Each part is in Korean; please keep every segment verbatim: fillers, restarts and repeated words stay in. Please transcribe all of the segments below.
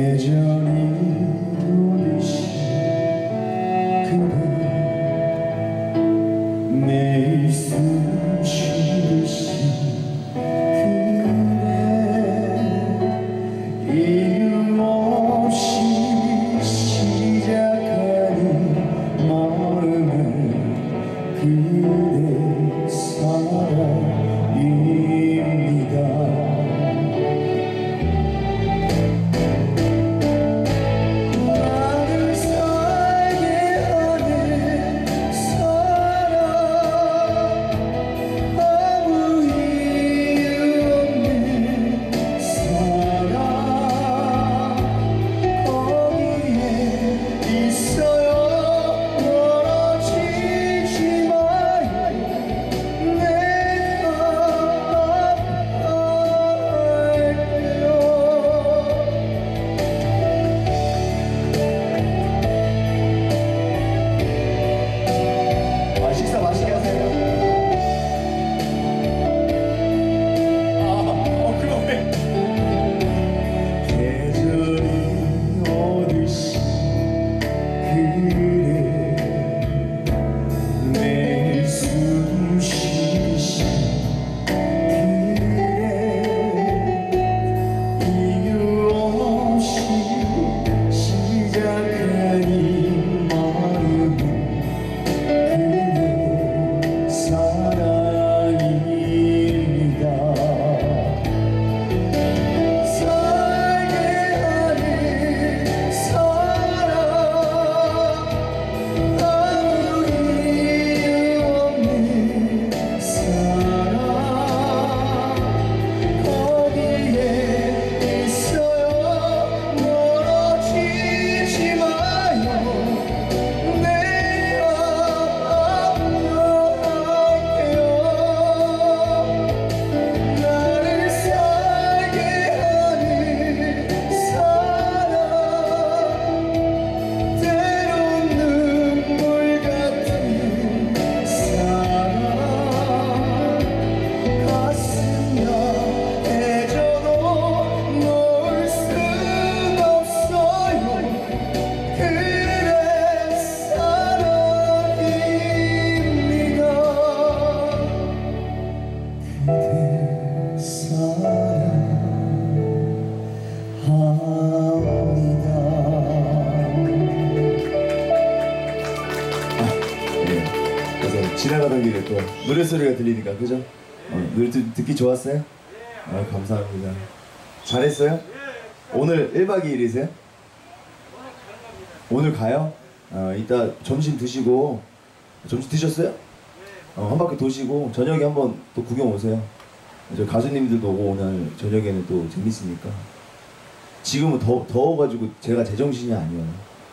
지나가던 길에 또 노래소리가 들리니까 그죠? 어, 노래 듣기 좋았어요? 아, 감사합니다. 잘했어요? 오늘 일 박 이 일이세요? 오늘 가요? 어, 이따 점심 드시고 점심 드셨어요? 어, 한 바퀴 도시고 저녁에 한번 또 구경 오세요. 저 가수님들도 오고 오늘 저녁에는 또 재밌으니까. 지금은 더, 더워가지고 제가 제정신이 아니에요.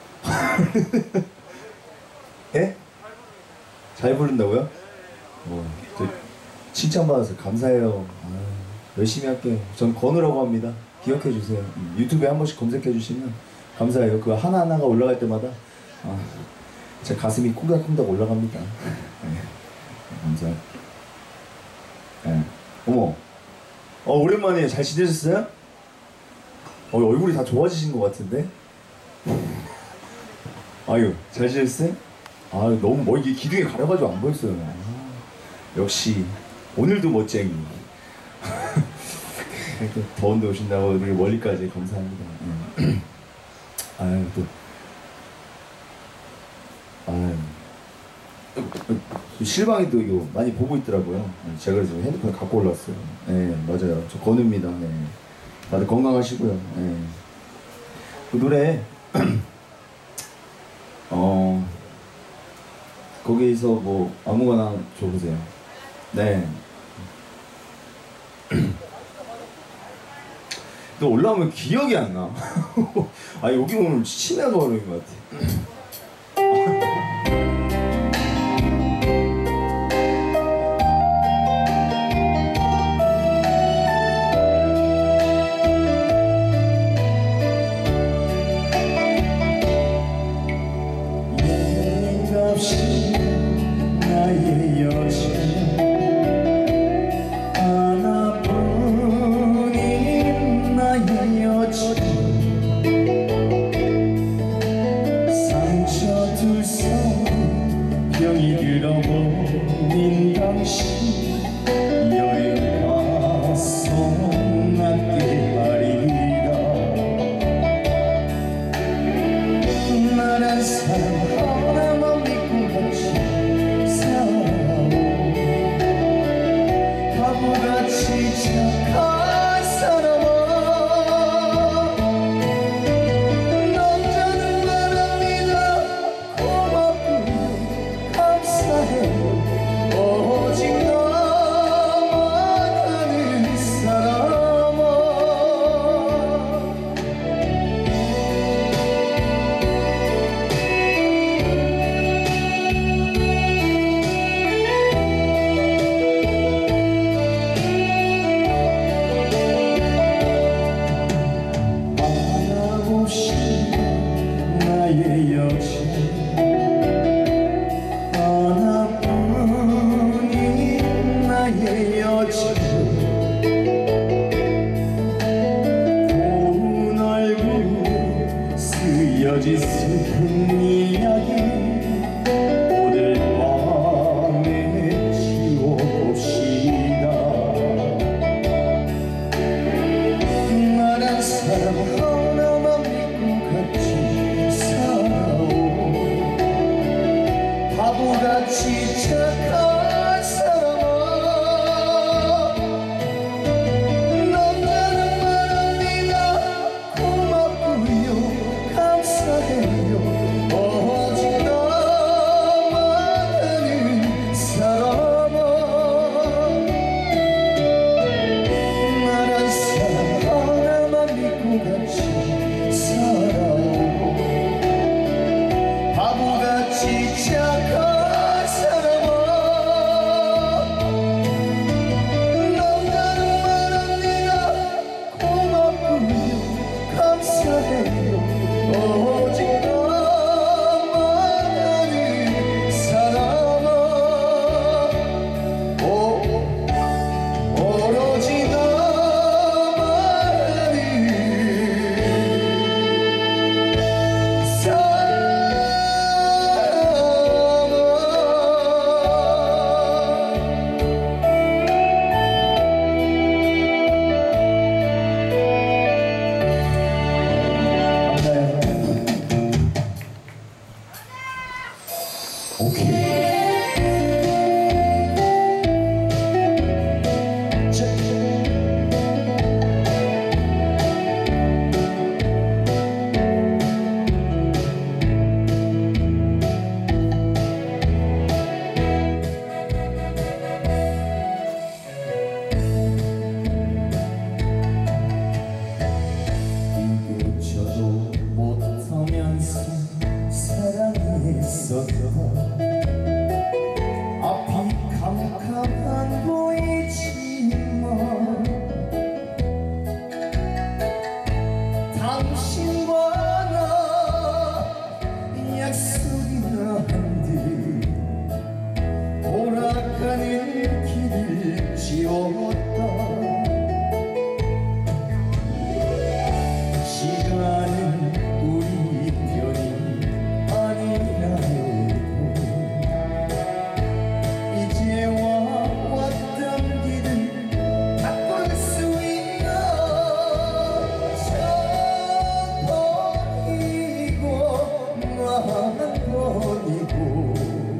예? 잘 부른다고요? 어, 칭찬받아서 감사해요. 아, 열심히 할게요. 전 건우라고 합니다. 기억해주세요. 유튜브에 한 번씩 검색해주시면 감사해요. 그거 하나하나가 올라갈 때마다 아, 제 가슴이 콩닥콩닥 올라갑니다. 네, 감사해요. 네. 어머, 어, 오랜만에 잘 지내셨어요? 어, 얼굴이 다 좋아지신 것 같은데? 아유, 잘 지냈어요? 아, 너무 뭐 이게 기둥에 가려가지고 안 보였어요. 아, 역시 오늘도 멋쟁이. 더운데 오신다고 되게 멀리까지 감사합니다. 아유, 또 아유, 실방이 또 이거 많이 보고 있더라고요. 제가 그래서 핸드폰 갖고 올랐어요. 네, 맞아요. 저 건우입니다. 네. 다들 건강하시고요. 네. 그 노래 어 거기서 뭐 아무거나 줘보세요. 네. 또 올라오면 기억이 안 나. 아, 여기 오늘 치매가 걸린 것 같아. 하나뿐인 나의 여친 스며지 슬픈 이야기 오늘 밤에 지워봅시다. 나란 사람 하나만 믿고 같이 살아오. 바보같이 착한 사람아, 남자는 말합니다. 고맙고요 감사해요. 오직 나만 아는 사람아, 나란 사람 하나만 믿고 같이 살아오. 바보같이 착한 앞이 캄캄한 보이지만 당신과 나 약속이나 한들 돌아가는 길을 지웠다. 시간은 우리 편이 아니라 해도 이제와 왔던 길을 바꿀 수 있나. 천 번이고 만 번이고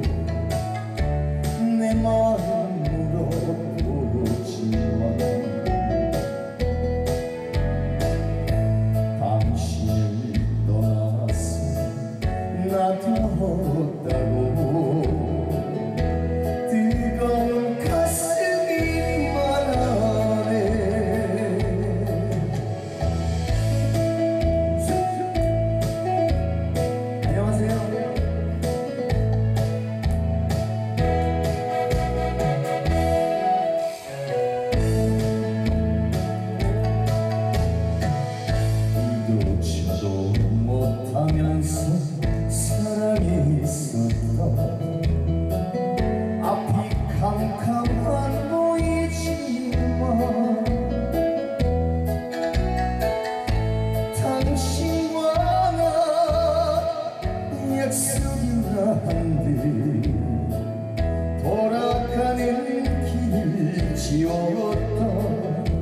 내 마음으로 모르지만 당신을 떠나서 나도 없다고 뜨거운 가슴이 말하네. 안녕하세요. 이도저도 못하면서 사랑했었다. 앞이 캄캄한 보이지만 당신과 나 약속이나 한들 돌아가는 길을 지웠다.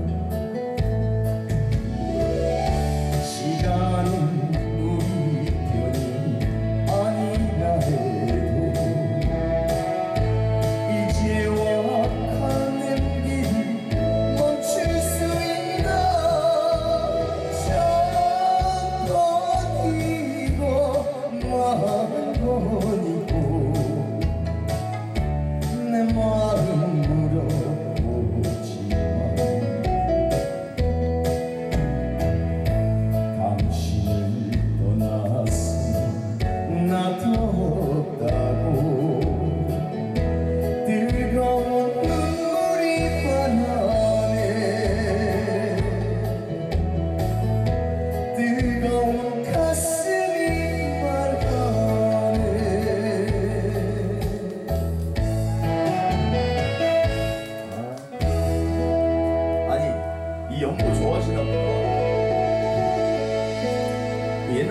시간은 우리 편이 아니라 해도 이제와 가는 길 멈출 수 있나. 천 번이고 만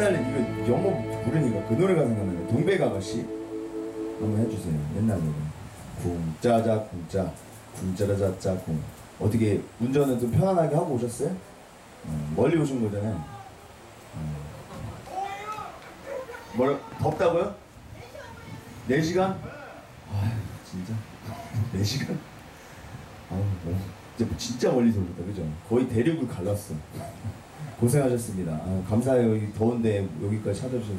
옛날에 이거 영어 부르니까 그 노래가 생각나요. 동백 아가씨 한번 해주세요. 옛날 노래. 쿵짜자 쿵짜 쿵짜라자짜 쿵. 어떻게 운전은 좀 편안하게 하고 오셨어요? 어, 멀리 오신 거잖아요. 어. 뭘 덥다고요? 네 시간? 아휴 진짜 네 시간? 아우 뭐 진짜, 진짜 멀리서 오셨다 그죠? 거의 대륙을 갈랐어. 고생하셨습니다. 아유, 감사해요. 이 더운데 여기까지 찾아주셔서.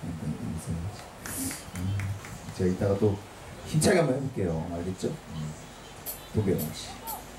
음, 제가 이따가 또 힘차게 한번 해볼게요. 알겠죠? 음. 도배영 씨.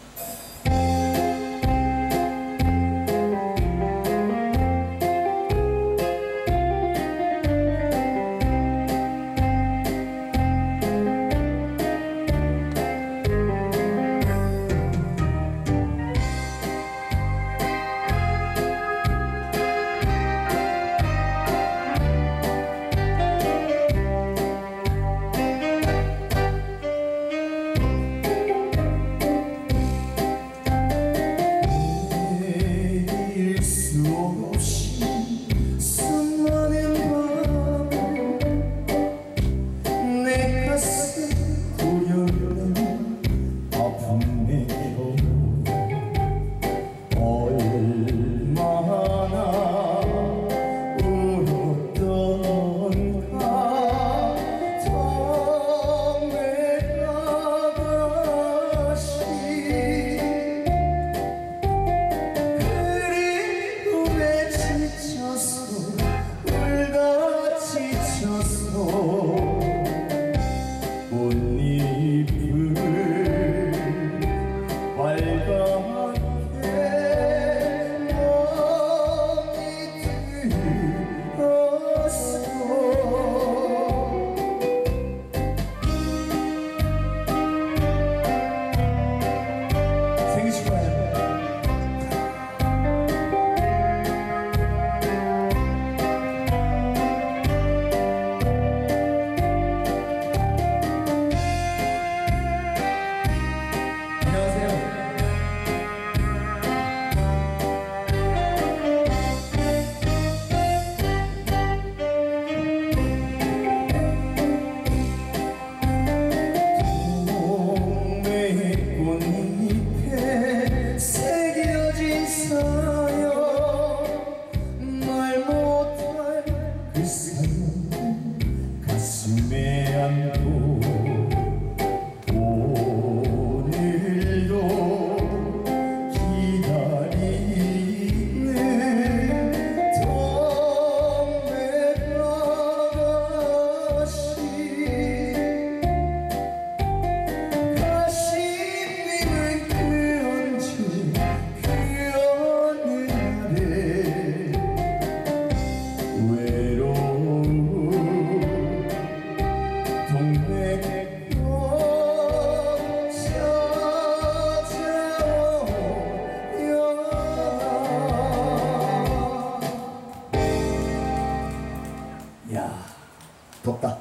덥다.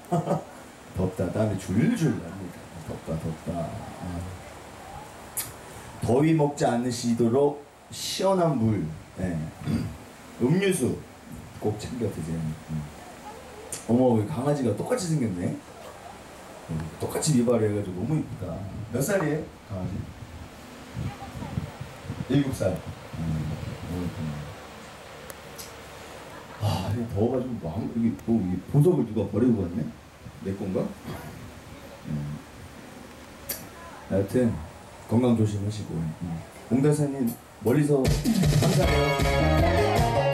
덥다. 땀이 줄줄 납니다. 덥다 덥다. 아. 더위 먹지 않으시도록 시원한 물, 네. 음료수 꼭 챙겨 드세요. 음. 어머 강아지가 똑같이 생겼네. 음, 똑같이 미발을 해가지고 너무 이쁘다. 몇 살이에요 강아지? 일곱 살. 음, 너무 이쁘네. 아, 더워가지고 뭐 아무, 이게 뭐 이게 보석을 누가 버리고 갔네? 내 건가? 음. 하여튼 건강 조심하시고. 음. 옹달사님 멀리서 감사해요.